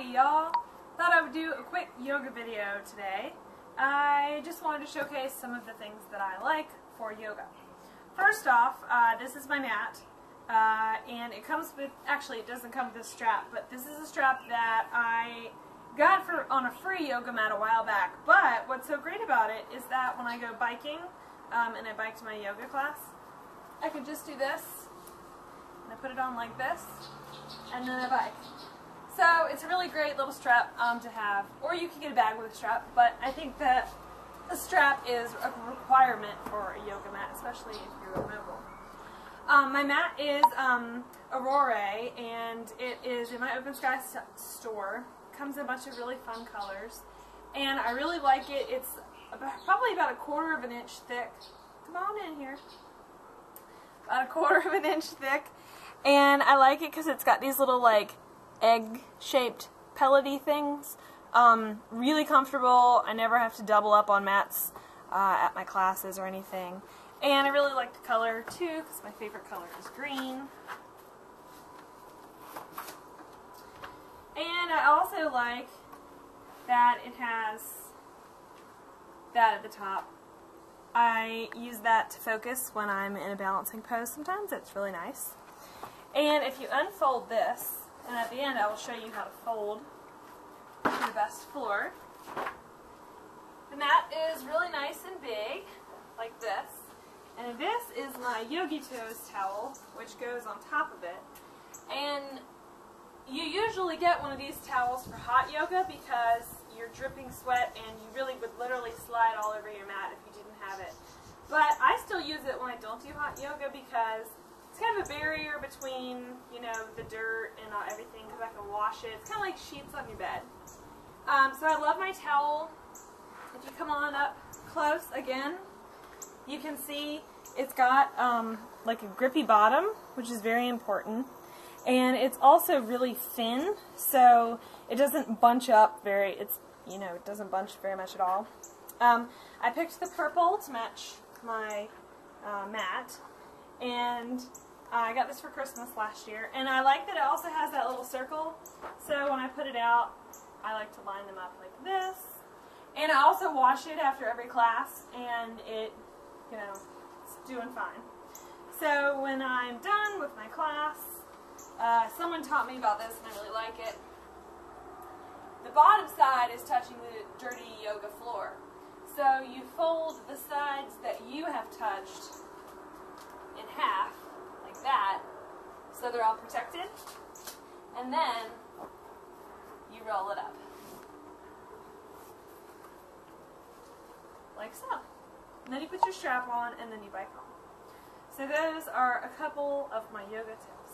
Howdy y'all! Thought I would do a quick yoga video today. I just wanted to showcase some of the things that I like for yoga. First off, this is my mat, and it comes with, actually it doesn't come with a strap, but this is a strap that I got on a free yoga mat a while back. But what's so great about it is that when I go biking, and I bike to my yoga class, I can just do this, and I put it on like this, and then I bike. So it's a really great little strap to have, or you can get a bag with a strap, but I think that a strap is a requirement for a yoga mat, especially if you're mobile. My mat is Aurore, and it is in my Open Sky store. It comes in a bunch of really fun colors, and I really like it. It's probably about 1/4 of an inch thick. Come on in here. About 1/4 of an inch thick, and I like it because it's got these little like egg-shaped pellety things. Really comfortable. I never have to double up on mats at my classes or anything. And I really like the color too, because my favorite color is green. And I also like that it has that at the top. I use that to focus when I'm in a balancing pose sometimes. It's really nice. And if you unfold this, and at the end I will show you how to fold to the best floor. The mat is really nice and big, like this. And this is my Yogi Toes towel, which goes on top of it. And you usually get one of these towels for hot yoga because you're dripping sweat and you really would literally slide all over your mat if you didn't have it. But I still use it when I don't do hot yoga because it's kind of a barrier between, you know, the dirt and everything, because I can wash it. It's kind of like sheets on your bed. So I love my towel. If you come on up close again, you can see it's got like a grippy bottom, which is very important. And it's also really thin, so it doesn't bunch up it doesn't bunch very much at all. I picked the purple to match my mat, and I got this for Christmas last year. And I like that it also has that little circle, so when I put it out, I like to line them up like this. And I also wash it after every class, and it, it's doing fine. So when I'm done with my class, someone taught me about this, and I really like it. The bottom side is touching the dirty yoga floor. So you fold the sides that you have touched in half, like that, so they're all protected, and then you roll it up. Like so. And then you put your strap on, and then you bike home. So those are a couple of my yoga tips.